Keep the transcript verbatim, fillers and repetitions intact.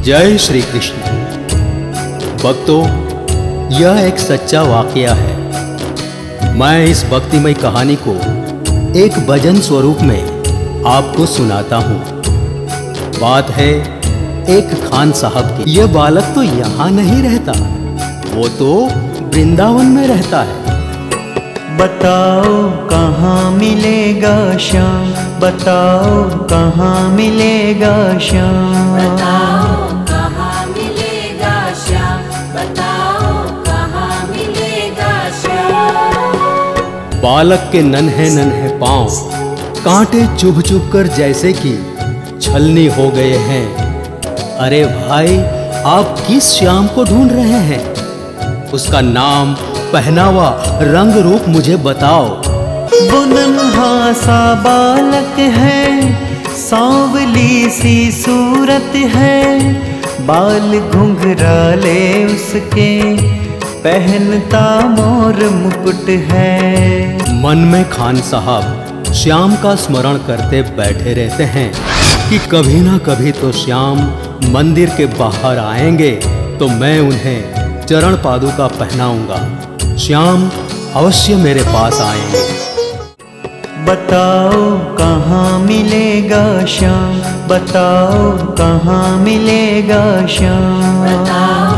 जय श्री कृष्ण। भक्तों, यह एक सच्चा वाकया है। मैं इस भक्तिमय कहानी को एक भजन स्वरूप में आपको सुनाता हूँ। बात है एक खान साहब की। यह बालक तो यहाँ नहीं रहता, वो तो वृंदावन में रहता है। बताओ कहाँ मिलेगा श्याम, बताओ कहाँ मिलेगा श्याम, बताओ कहाँ मिलेगा श्याम, बताओ कहाँ मिलेगा श्याम। बालक के नन्हे नन्हे पांव कांटे चुभ चुभ कर जैसे कि छलनी हो गए हैं। अरे भाई, आप किस श्याम को ढूंढ रहे हैं? उसका नाम, पहनावा, रंग रूप मुझे बताओ। वो नन्हा सा बालक है, सांवली सी सूरत है, बाल घुंघराले उसके, पहनता मोर मुकुट है। मन में खान साहब श्याम का स्मरण करते बैठे रहते हैं कि कभी ना कभी तो श्याम मंदिर के बाहर आएंगे तो मैं उन्हें चरण पादुका पहनाऊंगा। श्याम अवश्य मेरे पास आएंगे। बताओ कहाँ मिलेगा श्याम, बताओ कहाँ मिलेगा श्याम, बताओ